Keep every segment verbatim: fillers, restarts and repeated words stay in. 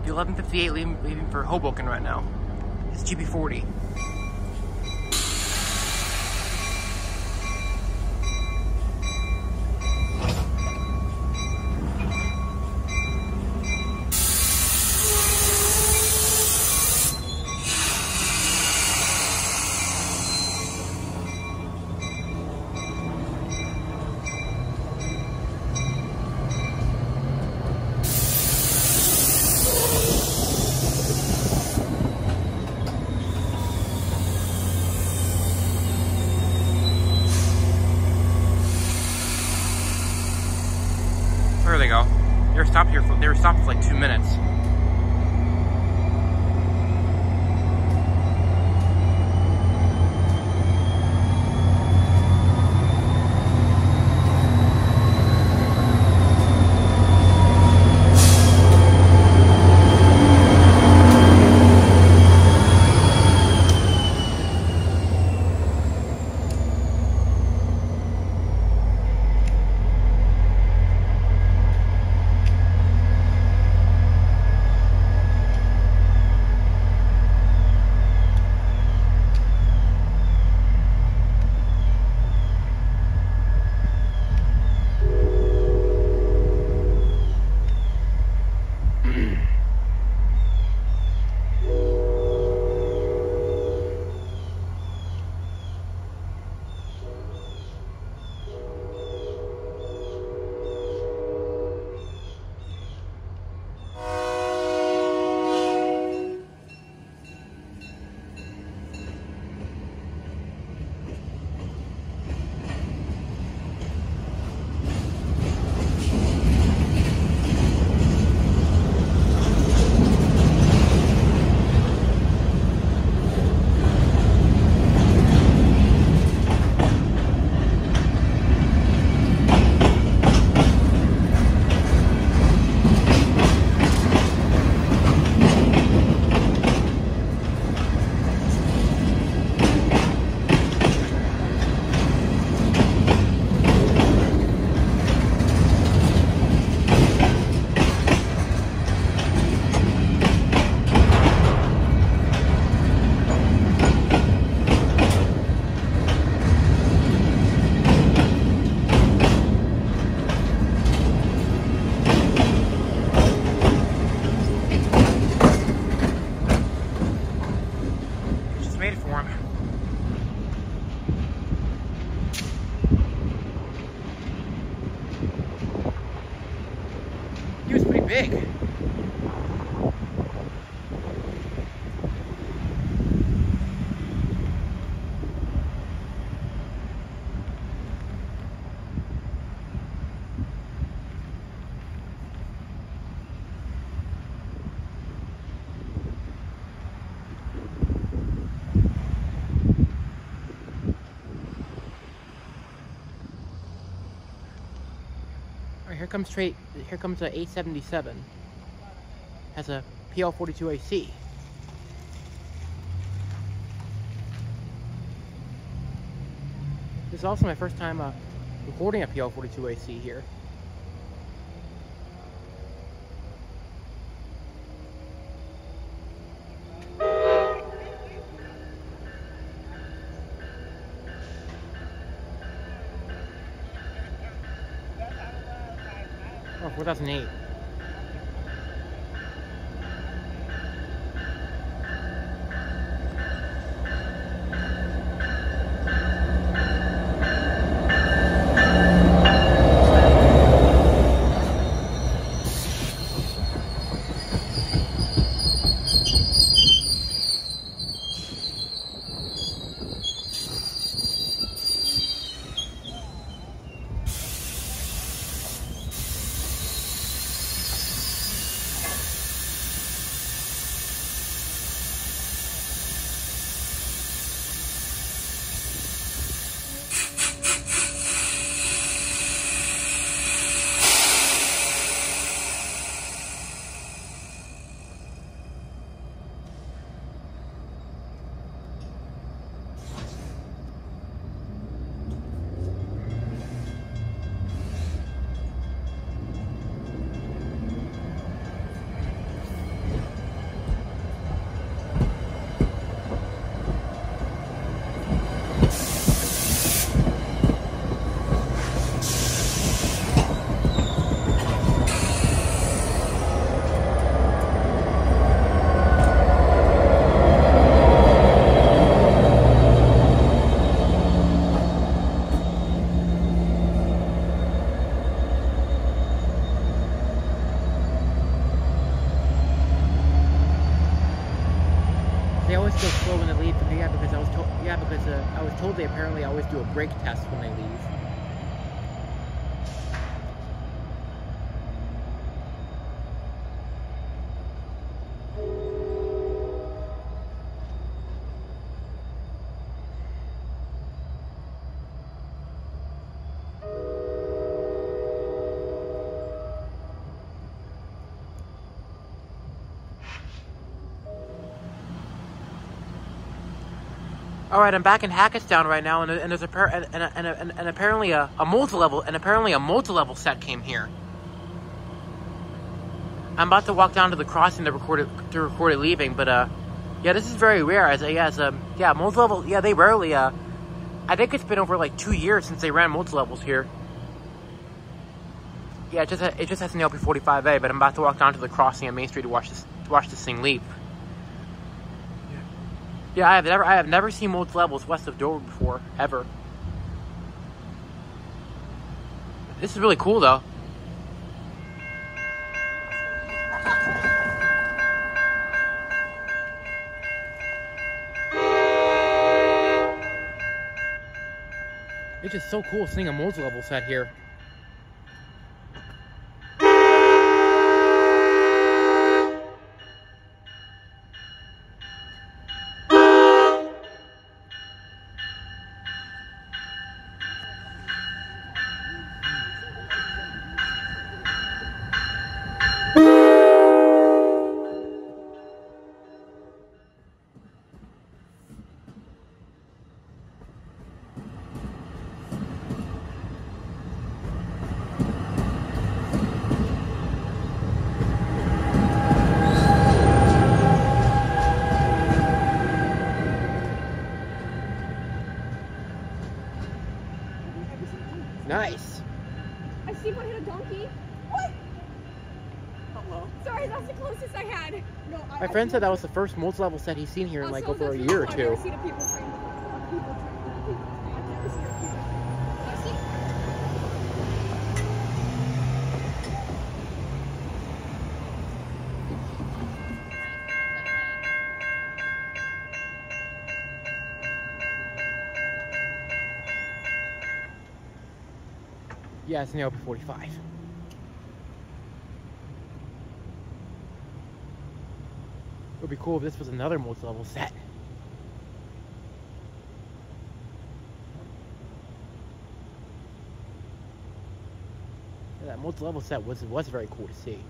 eleven fifty-eight, leaving, leaving for Hoboken right now. It's G P forty. There they go. They were stopped here for they were stopped for like two minutes. He was pretty big. Here comes straight. Here comes a eight seventy-seven. Has a P L forty-two A C. This is also my first time uh, recording a P L forty-two A C here. Oh, four thousand eight. told they apparently always do a brake test when they leave. All right, I'm back in Hackettstown right now, and, and there's a and, and, and, and, and apparently a, a multi-level and apparently a multi-level set came here. I'm about to walk down to the crossing to record it to record it leaving, but uh, yeah, this is very rare. As a yes, um, yeah, multi-level. Yeah, they rarely. Uh, I think it's been over like two years since they ran multi-levels here. Yeah, it just it just has an A L P forty-five A, but I'm about to walk down to the crossing on Main Street to watch this to watch this thing leave. Yeah, I have never I have never seen multi-levels west of Dover before, ever. This is really cool though. It's just so cool seeing a multi-level set here. Nice. I see one hit a donkey. What? Hello. Sorry, that's the closest I had. No, I, My friend I said that was the first multi-level set he's seen here in like so over a year or two. I've never seen a people train before. People train. People train. I've never seen a people train. I see. Yeah, it's an A L P forty-five. It would be cool if this was another multi-level set. Yeah, that multi-level set was was very cool to see.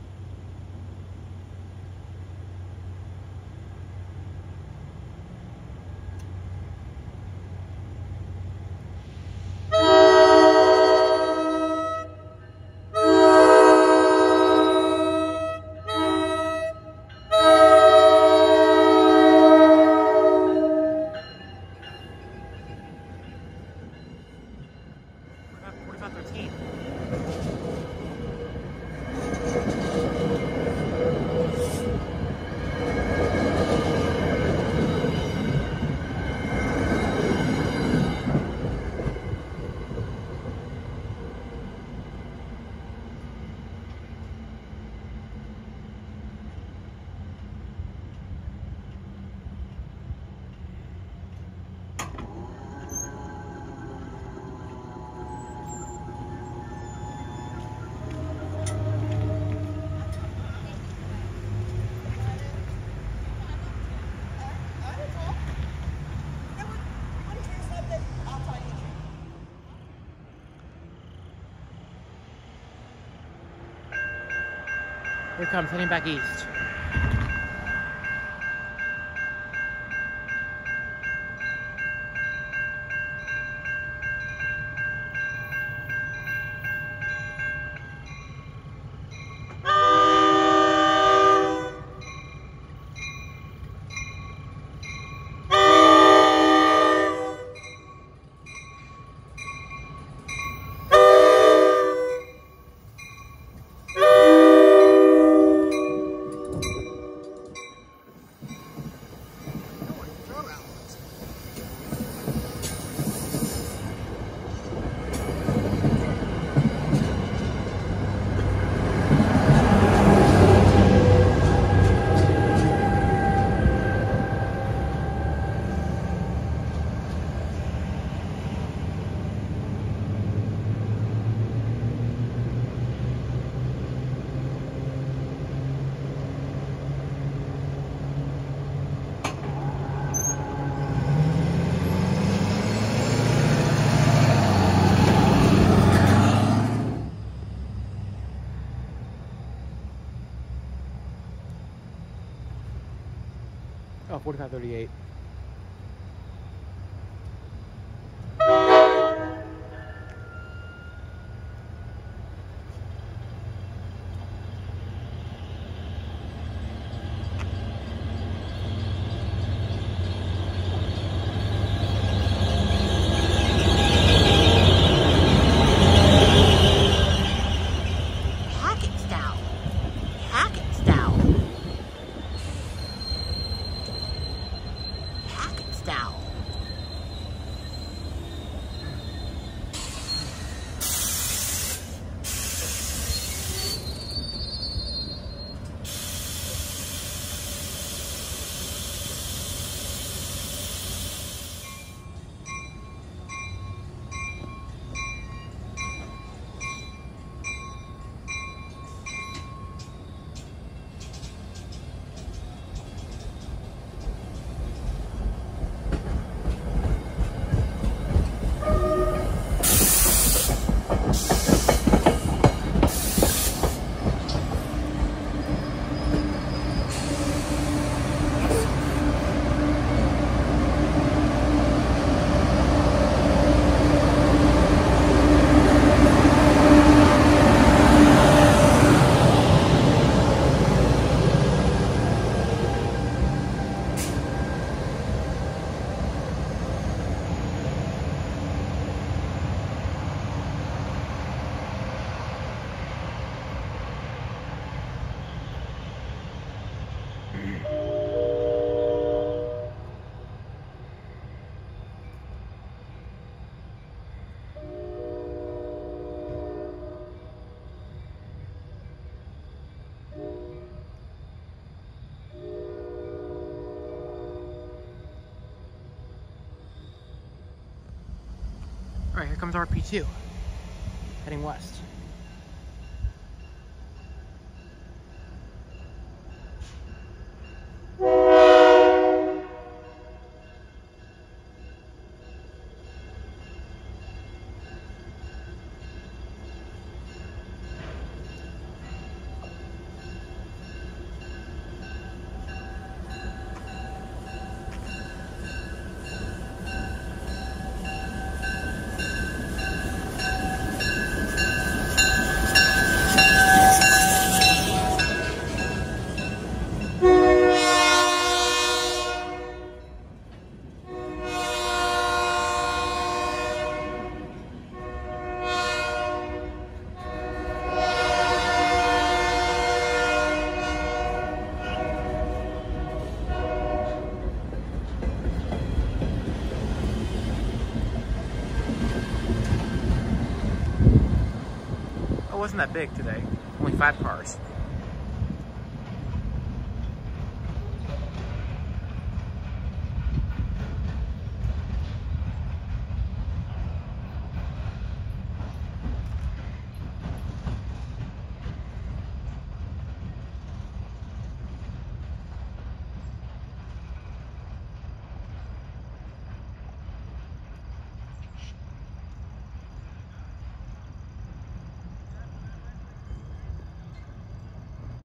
Here it comes, heading back east. Oh, forty-five thirty-eight. Hackettstown. Hackettstown. Hackettstown. Alright, here comes R P two. Heading west. It wasn't that big today. Only five cars.